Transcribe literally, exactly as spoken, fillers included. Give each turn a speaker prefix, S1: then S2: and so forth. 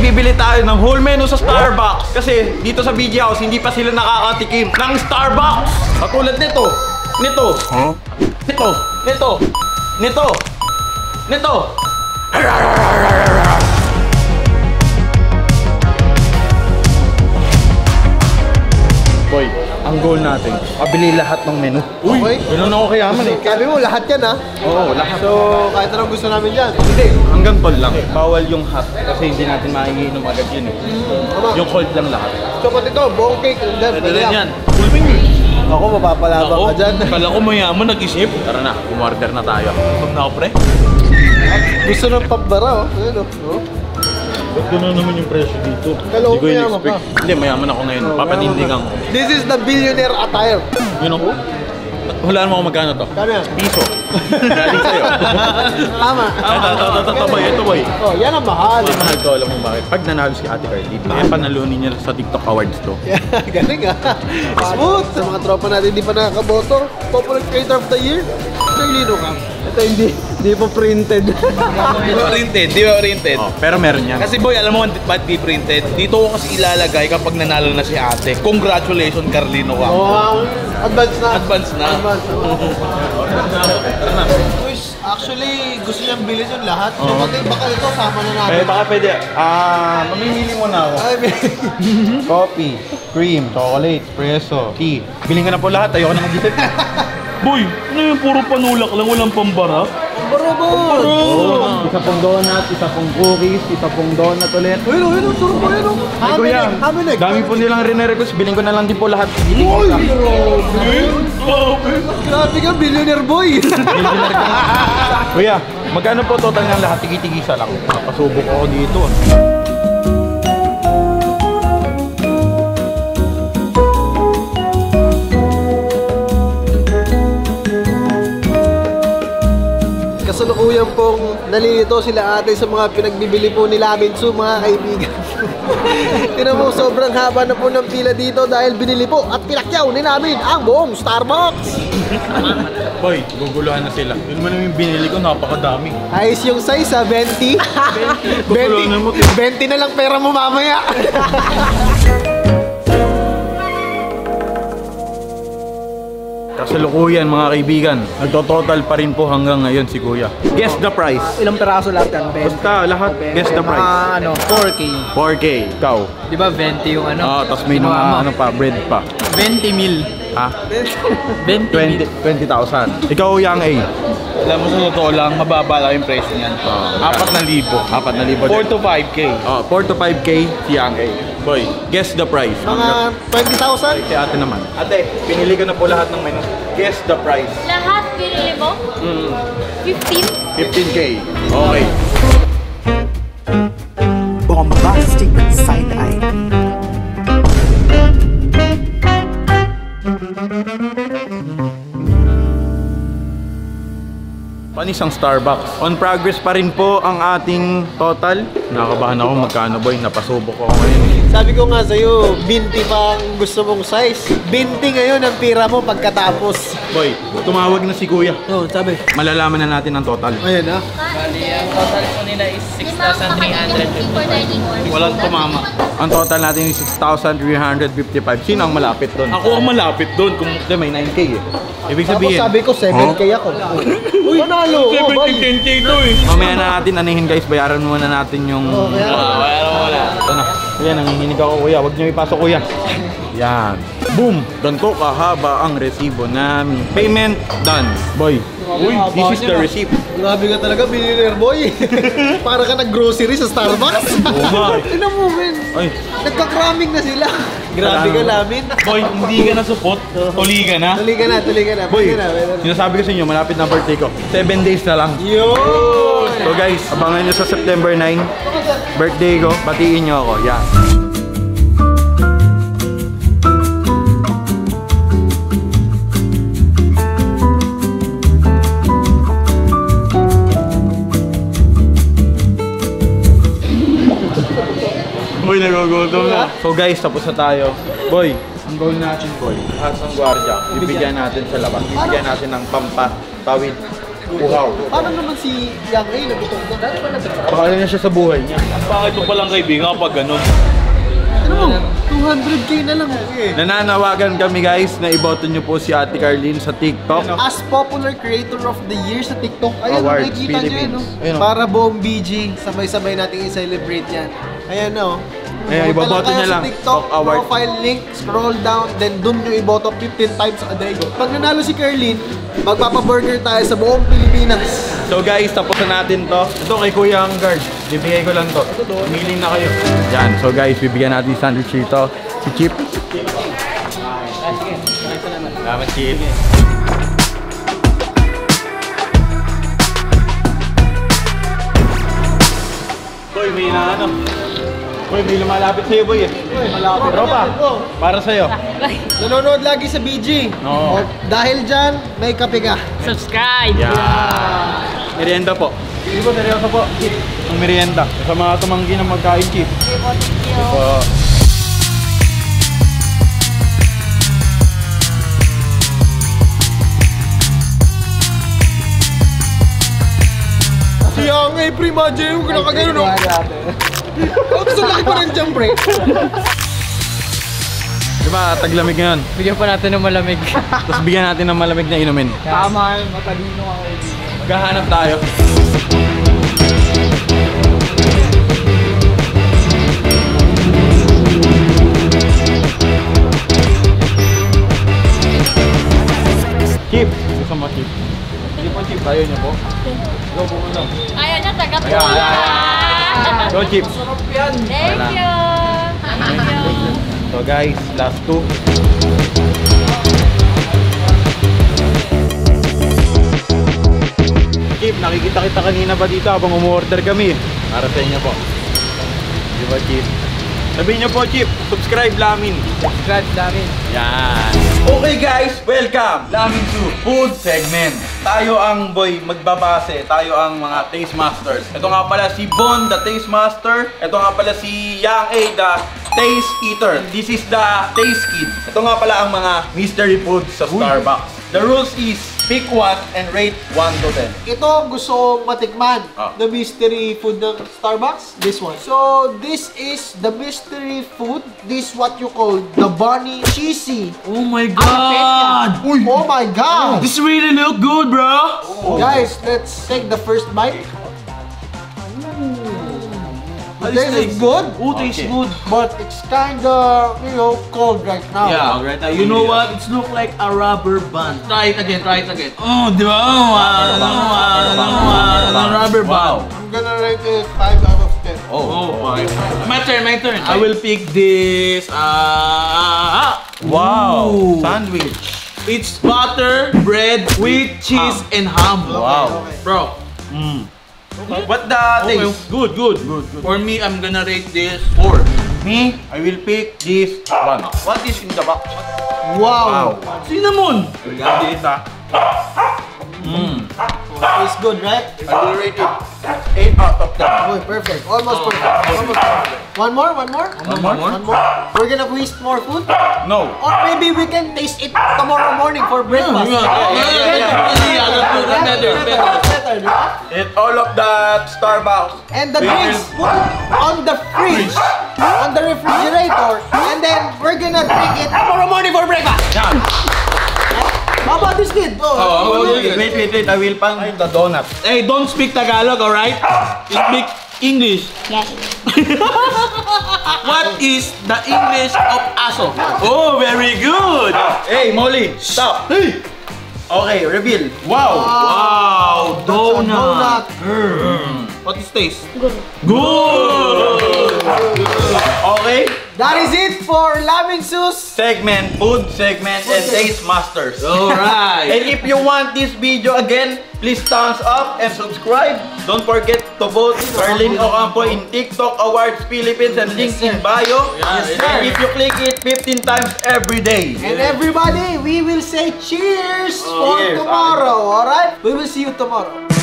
S1: bibili tayo ng whole menu sa Starbucks. Kasi dito sa B J House, hindi pa sila nakakatikim ng Starbucks. Katulad nito, nito, huh? nito, nito, nito, nito. Boy, ang goal natin, pabili lahat ng menu. Uy, okay. Ganun ako kayaman eh.
S2: Sabi mo, lahat yan ha?
S1: Oo, lahat.
S2: So, kahit anong gusto namin dyan?
S1: Hindi, hanggang cold lang. Bawal yung hot kasi hindi natin maiinom agad yun eh. Mm, yung cold lang lahat.
S2: So, pati ito, buong cake.
S1: Pwede rin yan. Pulming eh.
S2: Ako, mapapalabang ka dyan.
S3: Kala ko mayaman, nag-isip.
S1: Tara na, umorder na tayo.
S3: Pag na ako, pre.
S2: Gusto ng papbara, oh. Ayun, oh.
S3: Ba't gano'n naman yung presyo dito?
S2: Kala ko
S1: Hindi ko
S2: mayaman ka.
S1: in-expect. Hindi, mayaman ako ngayon.
S2: Oh,
S1: Papatindigan ko.
S2: This is the billionaire attire.
S1: You know? Hulaan mo kung magkano to.
S2: Kano yan?
S1: Piso. Galing sa'yo.
S2: Tama.
S1: Ito, ito, ito, ito, boy. Ito, boy.
S2: Oh, yan ang mahal.
S1: Boy, mahal to. Alam mo bakit? Pag nanalo si Ate Carly, eh, panalunin niya sa TikTok Awards to.
S2: Galing ah. Smooth. Sa mga tropa natin hindi pa nakakaboto. Popular Creator of the Year. Carlino ka. Ito hindi, hindi pa printed.
S3: Di ba printed? Di ba printed?
S1: Oh, pero meron yan.
S3: Kasi boy, alam mo ba't di printed? Dito ko kasi ilalagay kapag nanalo na si ate. Congratulations, Carlino ka.
S2: Wow. Advance na.
S3: Advance na.
S2: Advance na. Actually, gusto niyang bilhin yung lahat. So,
S1: Oo.
S2: pati baka ito, sama na natin.
S1: Eh, baka pwede. Ah, mamimili mo na ako.
S2: Ay,
S1: Coffee, cream, chocolate, espresso, tea. Biling ka na po lahat. Ayoko na mag-isip.
S3: Boy, ano yung puro panulak lang, walang pambara?
S2: Barabon!
S1: Oh, isa pong donut, isa pong cookies, isa pong donut ulit.
S2: Ayun, ayun, ayun, turbo, ayun.
S1: Ay, kuya, dami po nilang rin-request. Biling ko na lang din po lahat.
S2: Uy! Grabe ka, billionaire boy!
S1: Kuya, magkano po total ng lahat? Tigi-tigisa lang. Napasubok ako dito.
S2: Kasalukuyan pong nalilito sila ate sa mga pinagbibili po nila amin so mga kaibigan. Tinan mo, sobrang haba na po ng pila dito dahil binili po at pinakyaw ni namin ang buong Starbucks.
S1: Boy, guguluhan na sila. Yun man yung binili ko, napakadami.
S2: Ayos yung size ha, twenty? twenty, twenty na lang pera mo mamaya.
S1: Kasalukuyan mga kaibigan, nagtototal pa rin po hanggang ngayon si Kuya. Guess the price.
S4: Ilang peraso lahat yan?
S1: Basta lahat, guess the price.
S4: Mga ano, four K.
S1: four K, ikaw.
S4: Di ba twenty yung ano?
S1: Oo, tapos may mga ano pa, bread pa.
S4: twenty mil.
S1: Ha?
S4: twenty
S1: twenty thousand. Ikaw, Yang A.
S3: Alam mo sa totoo lang, mababa lang yung presyo niyan. Apat na libo.
S1: Apat na libo.
S3: four to five K.
S1: Oh, four to five K si Yang A. Boy, guess the price.
S2: Mga twenty thousand?
S1: Si ate naman. Ate, pinili ko na po lahat ng menu. Guess the price.
S5: Lahat pinili mo?
S1: Mm,
S5: fifteen?
S1: fifteen K. Okay.
S6: Bombastic side-eye.
S1: Panisang Starbucks. On progress pa rin po ang ating total. Nakakabahan ako magkano boy, napasubok ako ngayon.
S2: Sabi ko nga sa'yo, binti pa ang gusto mong size. binti ngayon ang pira mo pagkatapos.
S1: Boy, tumawag na si Kuya.
S2: Oo, oh, sabi.
S1: Malalaman na natin ang total.
S2: Ayan ha.
S4: Bali, ang total po nila is six thousand three hundred fifty-five.
S3: Walang tumama.
S1: Ang total natin is six thousand three hundred fifty-five. Sino ang malapit doon?
S3: Ako ang malapit doon. Kung
S1: Hindi, may nine K eh. Ibig
S2: Tapos
S1: sabihin,
S2: sabi ko, seven K ako. Uy, panalo! Oh, boy.
S3: seventeen K to eh.
S1: mamaya na natin anihin guys, bayaran muna natin yung...
S2: Oh, kaya-
S3: Ah, wala wala.
S1: Ito na. Kuya, nanginginig ako kuya. Huwag niyo ipasok kuya. Yan. Boom! Ganito kahaba ang resibo namin. Payment done. Boy, uy, this is the receipt.
S2: Grabe ka talaga, billionaire boy. Para ka nag-grocery sa Starbucks.
S1: Oo nga.
S2: Tignan mo, men.
S1: Ay,
S2: Nagka-cramming na sila. Grabe ka namin.
S3: Boy, hindi ka na support. Tuli ka na.
S2: Tuloy ka na, tuloy ka na.
S1: boy,
S2: Pwede na, pwede na.
S1: sinasabi ko sa inyo, malapit na birthday ko. Seven days na lang.
S2: Yun!
S1: So guys, abangan nyo sa September nine. Birthday ko, batiin nyo ako. Yan. Boy, nagugutom na. So guys, tapos na tayo. Boy, ang goal natin boy, lahat ng gwardiya, bibigyan natin sa labas. Bibigyan natin ng pampatawid. Uhaw.
S2: Paano naman si Yang A nagutom na? Dati ba nagtatrabaho?
S1: Baka na siya sa buhay niya.
S3: Bakit mo palang kaibigan kapag ganun?
S2: Ano mo? two hundred K na lang. Eh.
S1: Nananawagan kami guys na iboto niyo po si Ate Carlene sa TikTok.
S2: As popular creator of the year sa TikTok. Ayan,
S1: Awards,
S2: nakikita nyo yan, no?
S1: Ayun, oh.
S2: Para buong B G, sabay-sabay natin i-celebrate yan. Ayan, no?
S1: Ayan,
S2: Punta
S1: iboboto
S2: kayo
S1: niya
S2: sa
S1: lang.
S2: TikTok,
S1: Top award.
S2: profile link, scroll down, then dun nyo iboto fifteen times a day. Pag nanalo si Carlene, magpapaburger tayo sa buong Pilipinas.
S1: So guys, tapos na natin to. Ito kay Kuya ang guard. Bibigay ko lang to. Humiling na kayo. Yan. So guys, bibigyan natin yung sandwich dito. Si Chip. Salamat, Chip. Boy, may na ano. Boy, may lumalapit sa'yo, boy eh.
S2: Uy, malapit.
S1: Tropa, para sa'yo.
S2: Nanonood lagi sa B G.
S1: Oo.
S2: O, dahil dyan, may kape ka.
S4: Subscribe!
S1: Yeah. Merienda po. Hindi po, seryoso po. Chip. Ang merienda. Sa mga tumanggi ng magkain, Chip. Po.
S2: Si Yang A, pre-imagine mo, kinakagano, no? Oh, gusto laki pa rin dyan, pre.
S1: Diba, taglamig ngayon.
S4: Bigyan pa natin ng malamig.
S1: Tapos bigyan natin ng malamig na inumin.
S4: Tama, matalino ako.
S1: Maghahanap tayo. Chip! Gusto mo, Chip? Hindi po, Chip. Tayo niyo po. Go po ano.
S5: Ayaw niya, taga po.
S1: Ayan, ayan. Go, Chip.
S5: Thank you. Thank you.
S1: So guys, last two. Chip, nakikita kita kanina ba dito habang umorder kami? Para sa inyo po. Di ba, Chip? Sabihin niyo po, Chip, subscribe Lamin.
S4: Subscribe namin.
S1: Yan. Okay guys, welcome! Lamin to food segment. Tayo ang boy magbabase, tayo ang mga taste masters. Ito nga pala si Bon, the taste master. Ito nga pala si Yang A, the taste eater. This is the taste kid. Ito nga pala ang mga mystery food sa Starbucks. The rules is pick one and rate one to ten.
S2: Ito ang gusto kong matikman.
S1: Ah.
S2: The mystery food ng Starbucks. This one. So, this is the mystery food. This what you call the bunny cheesy.
S3: Oh my
S2: God! Oh my God!
S3: This really look good, bro!
S2: Guys, let's take the first bite. This is good,
S3: Oh, tastes
S1: Okay.
S3: good.
S2: but it's kinda, you know, cold right now.
S3: Yeah,
S1: right now,
S3: you know
S1: yeah.
S3: what? It's look like a rubber band. Try it again, try it again. Oh, di ba? Oh, ano, ano, ano, rubber band.
S2: I'm gonna rate it five out of ten.
S3: Oh, okay. My turn, my turn. I will pick this. Ah,
S1: Wow!
S3: Ooh.
S1: Sandwich.
S3: it's butter, bread with cheese and ham.
S1: Wow.
S3: Bro.
S1: What the
S3: Okay,
S1: taste?
S3: good, good, good, good. For me, I'm gonna rate this four.
S1: Me, I will pick this one. What is in the box?
S2: Wow!
S3: Cinnamon.
S1: We got this, ah. Mmm.
S2: It's good, right?
S1: I will rate it eight out of ten.
S2: Oh, perfect. Almost perfect. Almost perfect. One more, one more?
S1: One more?
S2: One more? We're gonna waste more food?
S1: No.
S2: Or maybe we can taste it tomorrow morning for breakfast.
S3: Yeah, yeah, yeah, yeah, yeah, yeah, that's good, that's better, better.
S2: Better, di ba?
S1: Eat all of that Starbucks.
S2: And the
S1: We
S2: drinks,
S1: will-
S2: put it on the fridge, on the refrigerator, and then we're gonna drink it tomorrow morning for breakfast.
S1: Yan.
S2: How about this kid? Oh,
S3: Oh,
S1: Wait, wait, wait, wait. I will find the donut.
S3: Hey, don't speak Tagalog, alright? You speak English.
S5: Yes.
S3: What is the English of aso? Oh, very good.
S1: Hey, Molly, stop. Hey. Okay, reveal. Wow.
S3: Wow,
S2: donut.
S3: donut. What is taste?
S5: Good.
S3: Good.
S1: Okay.
S2: That is it for Lamin Sus.
S1: Segment, food segment, and taste masters.
S3: Alright.
S1: And if you want this video again, please thumbs up and subscribe. Don't forget to vote Carlene Ocampo in TikTok Awards Philippines and link in bio.
S3: Yes, sir.
S1: And if you click it fifteen times every day.
S2: And everybody, we will say cheers for
S1: Cheers.
S2: tomorrow, alright? We will see you tomorrow.